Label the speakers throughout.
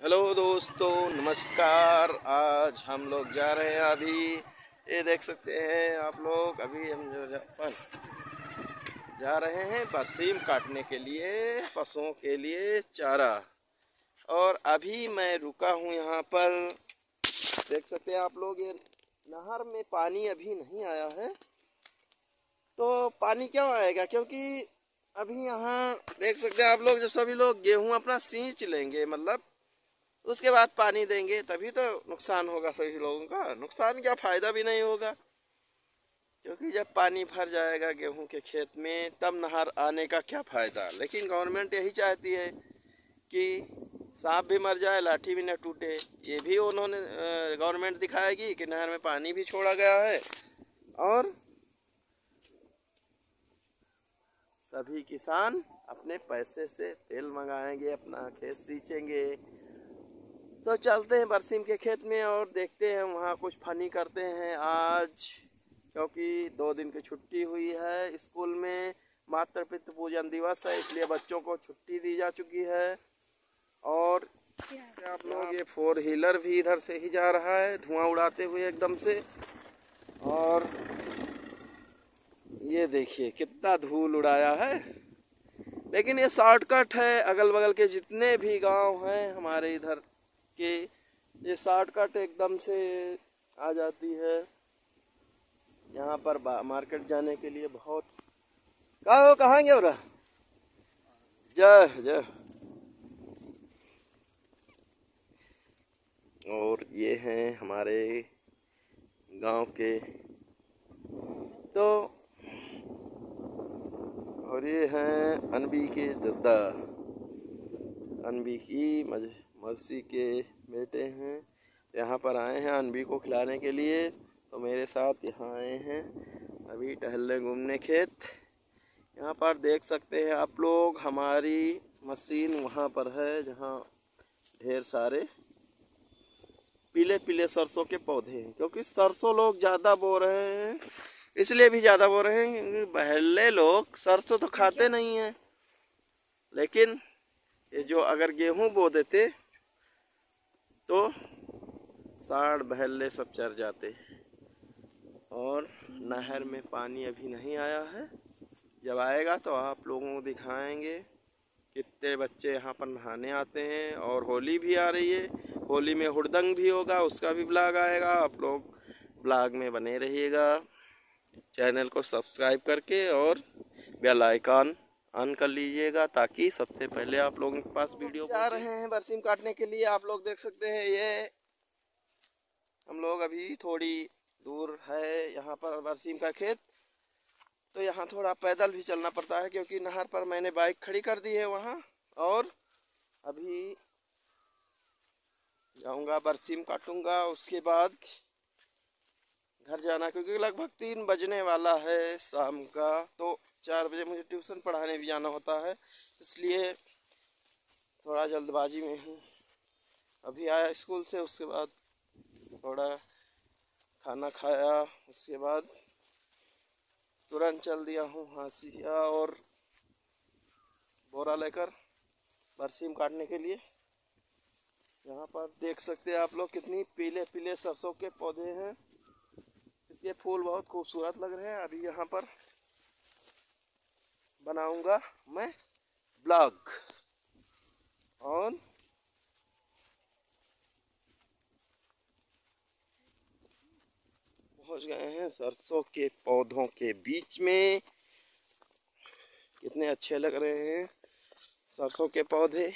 Speaker 1: Hello दोस्तों, नमस्कार। आज हम लोग जा रहे हैं। अभी ये देख सकते हैं आप लोग, अभी हम जा रहे हैं बरसीम काटने के लिए, पशुओं के लिए चारा। और अभी मैं रुका हूँ यहाँ पर। देख सकते हैं आप लोग, ये नहर में पानी अभी नहीं आया है। तो पानी क्यों आएगा? क्योंकि अभी यहाँ देख सकते हैं आप लोग, जो सभी लोग गेहूँ अपना सींच लेंगे, मतलब उसके बाद पानी देंगे, तभी तो नुकसान होगा सभी लोगों का। नुकसान क्या, फायदा भी नहीं होगा। क्योंकि जब पानी भर जाएगा गेहूं के खेत में, तब नहर आने का क्या फायदा। लेकिन गवर्नमेंट यही चाहती है कि सांप भी मर जाए, लाठी भी न टूटे। ये भी उन्होंने गवर्नमेंट दिखाएगी कि नहर में पानी भी छोड़ा गया है और सभी किसान अपने पैसे से तेल मंगाएंगे, अपना खेत सींचेंगे। तो चलते हैं बरसीम के खेत में और देखते हैं वहाँ कुछ फनी करते हैं आज। क्योंकि 2 दिन की छुट्टी हुई है स्कूल में, मातृ पितृ पूजन दिवस है, इसलिए बच्चों को छुट्टी दी जा चुकी है। और आप लोग, ये 4 व्हीलर भी इधर से ही जा रहा है धुआं उड़ाते हुए एकदम से। और ये देखिए कितना धूल उड़ाया है। लेकिन ये शॉर्टकट है, अगल बगल के जितने भी गांव हैं हमारे इधर के, ये शॉर्टकट एकदम से आ जाती है। यहाँ पर मार्केट जाने के लिए बहुत कहाँ गया रहा। जय जय। और ये हैं हमारे गांव के। तो और ये हैं अनबी के दादा, अनबी की मौसी के बेटे हैं। यहाँ पर आए हैं अनबी को खिलाने के लिए, तो मेरे साथ यहाँ आए हैं अभी टहलने घूमने खेत। यहाँ पर देख सकते हैं आप लोग, हमारी मशीन वहाँ पर है जहाँ ढेर सारे पीले पीले सरसों के पौधे हैं। क्योंकि सरसों लोग ज़्यादा बो रहे हैं, इसलिए भी ज़्यादा बो रहे हैं क्योंकि पहले लोग सरसों तो खाते नहीं हैं। लेकिन ये जो अगर गेहूँ बो देते तो सांड बहेले सब चर जाते। और नहर में पानी अभी नहीं आया है, जब आएगा तो आप लोगों को दिखाएंगे कितने बच्चे यहाँ पर नहाने आते हैं। और होली भी आ रही है, होली में हुड़दंग भी होगा, उसका भी ब्लॉग आएगा। आप लोग ब्लॉग में बने रहिएगा, चैनल को सब्सक्राइब करके और बेल आइकन ऑन कर लीजिएगा, ताकि सबसे पहले आप लोगों के पास वीडियो जा रहे हैं बरसीम काटने के लिए। आप लोग देख सकते हैं, ये हम लोग अभी थोड़ी दूर है यहाँ पर बरसीम का खेत। तो यहाँ थोड़ा पैदल भी चलना पड़ता है, क्योंकि नहर पर मैंने बाइक खड़ी कर दी है वहाँ। और अभी जाऊँगा बरसीम काटूँगा, उसके बाद घर जाना, क्योंकि लगभग 3 बजने वाला है शाम का। तो 4 बजे मुझे ट्यूशन पढ़ाने भी जाना होता है, इसलिए थोड़ा जल्दबाजी में हूँ। अभी आया स्कूल से, उसके बाद थोड़ा खाना खाया, उसके बाद तुरंत चल दिया हूँ हाशिया और बोरा लेकर बरसीम काटने के लिए। यहाँ पर देख सकते हैं आप लोग, कितनी पीले पीले सरसों के पौधे हैं। इसके फूल बहुत खूबसूरत लग रहे हैं। अभी यहाँ पर बनाऊंगा मैं ब्लॉग। और पहुँच गए हैं सरसों के पौधों के बीच में। कितने अच्छे लग रहे हैं सरसों के पौधे।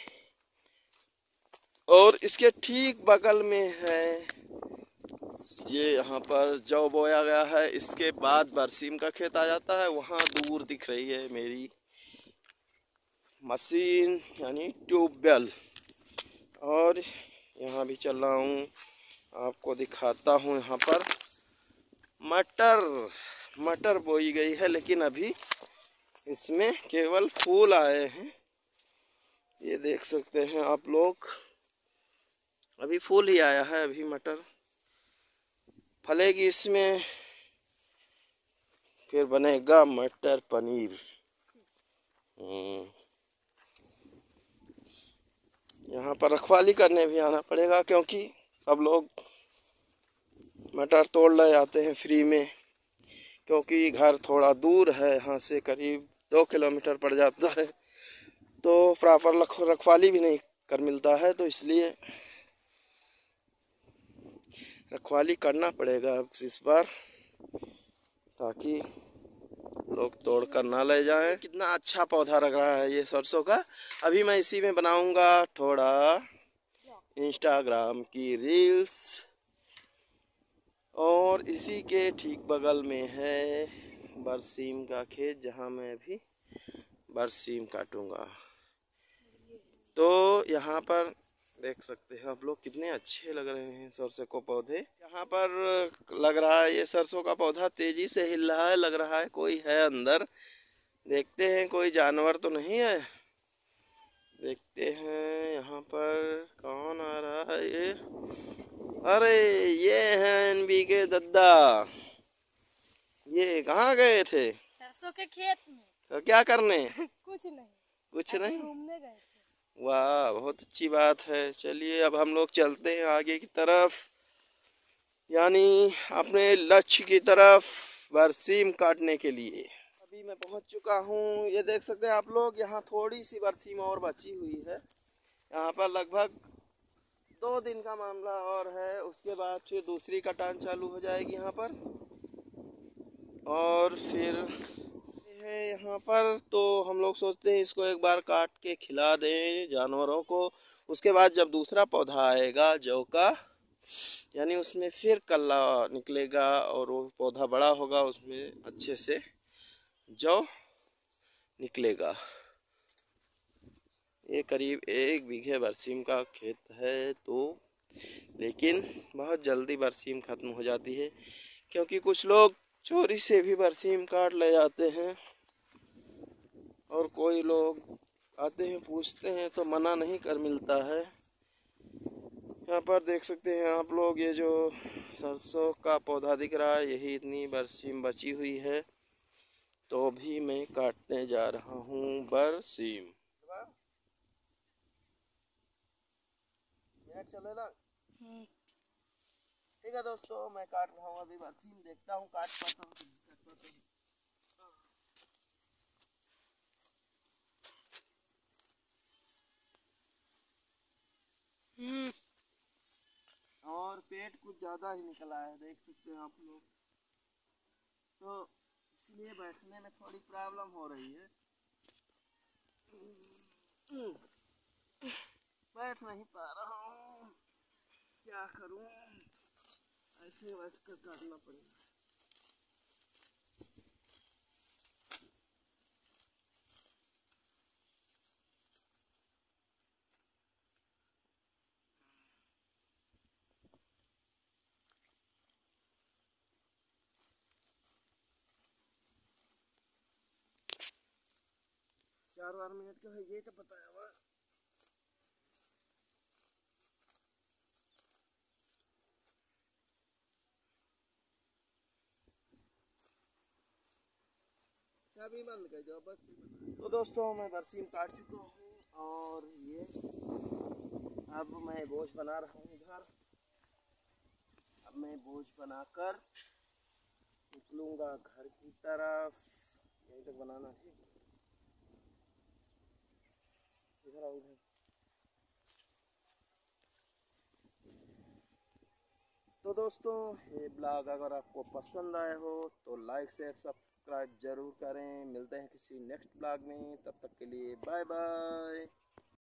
Speaker 1: और इसके ठीक बगल में है ये, यहाँ पर जौ बोया गया है। इसके बाद बरसीम का खेत आ जाता है। वहाँ दूर दिख रही है मेरी मशीन, यानी ट्यूबवेल। और यहाँ भी चल रहा हूँ, आपको दिखाता हूँ। यहाँ पर मटर बोई गई है, लेकिन अभी इसमें केवल फूल आए हैं। ये देख सकते हैं आप लोग, अभी फूल ही आया है। अभी मटर फलेगी इसमें, फिर बनेगा मटर पनीर। यहाँ पर रखवाली करने भी आना पड़ेगा, क्योंकि सब लोग मटर तोड़ ले जाते हैं फ्री में, क्योंकि घर थोड़ा दूर है यहाँ से, करीब 2 किलोमीटर पड़ जाता है, तो प्रॉपर रखवाली भी नहीं कर मिलता है, तो इसलिए रखवाली करना पड़ेगा अब इस बार, ताकि लोग तोड़ कर ना ले जाएं। कितना अच्छा पौधा लग रहा है ये सरसों का। अभी मैं इसी में बनाऊंगा थोड़ा इंस्टाग्राम की रील्स, और इसी के ठीक बगल में है बरसीम का खेत, जहां मैं अभी बरसीम काटूंगा। तो यहाँ पर देख सकते हैं आप लोग, कितने अच्छे लग रहे हैं सरसों को पौधे। यहाँ पर लग रहा है ये सरसों का पौधा तेजी से हिल रहा है, लग रहा है कोई है अंदर। देखते हैं कोई जानवर तो नहीं है, देखते हैं यहाँ पर कौन आ रहा है ये। अरे ये हैं एनबी के दद्दा, ये कहाँ गए थे?
Speaker 2: सरसों के खेत में।
Speaker 1: तो क्या करने?
Speaker 2: कुछ नहीं,
Speaker 1: कुछ नहीं,
Speaker 2: घूमने गए थे।
Speaker 1: वाह बहुत अच्छी बात है। चलिए अब हम लोग चलते हैं आगे की तरफ, यानी अपने लक्ष्य की तरफ, बरसीम काटने के लिए। अभी मैं पहुंच चुका हूं, ये देख सकते हैं आप लोग, यहाँ थोड़ी सी बरसीम और बची हुई है। यहाँ पर लगभग 2 दिन का मामला और है, उसके बाद फिर दूसरी कटान चालू हो जाएगी यहाँ पर, और फिर है यहाँ पर। तो हम लोग सोचते हैं इसको एक बार काट के खिला दें जानवरों को, उसके बाद जब दूसरा पौधा आएगा जौ का, यानी उसमें फिर कल्ला निकलेगा और वो पौधा बड़ा होगा, उसमें अच्छे से जौ निकलेगा। ये करीब 1 बीघे बरसीम का खेत है, तो लेकिन बहुत जल्दी बरसीम ख़त्म हो जाती है, क्योंकि कुछ लोग चोरी से भी बरसीम काट ले जाते हैं, और कोई लोग आते हैं पूछते हैं तो मना नहीं कर मिलता है। यहाँ पर देख सकते हैं आप लोग, ये जो सरसों का पौधा दिख रहा है, यही इतनी बरसीम बची हुई है, तो भी मैं काटने जा रहा हूँ बरसीम। ठीक है दोस्तों, मैं काट रहा हूँ अभी बरसीम, देखता हूँ काट पाता हूँ। और पेट कुछ ज़्यादा ही निकला है, देख सकते हैं आप लोग, तो इसलिए बैठने में थोड़ी प्रॉब्लम हो रही है। बैठ नहीं पा रहा हूँ, क्या करूँ, ऐसे बैठ कर काटना पड़ेगा। चार बार मिनट का है ये तो पता है वह। चाबी बंद कर दो बस। तो दोस्तों मैं बरसीम काट चुका हूँ, और ये अब मैं बोझ बना रहा हूँ इधर। अब मैं बोझ बनाकर निकलूंगा घर की तरफ। यहीं तक बनाना है, इधर आओ इधर। तो दोस्तों ये ब्लॉग अगर आपको पसंद आया हो तो लाइक शेयर सब्सक्राइब जरूर करें। मिलते हैं किसी नेक्स्ट ब्लॉग में, तब तक के लिए बाय बाय।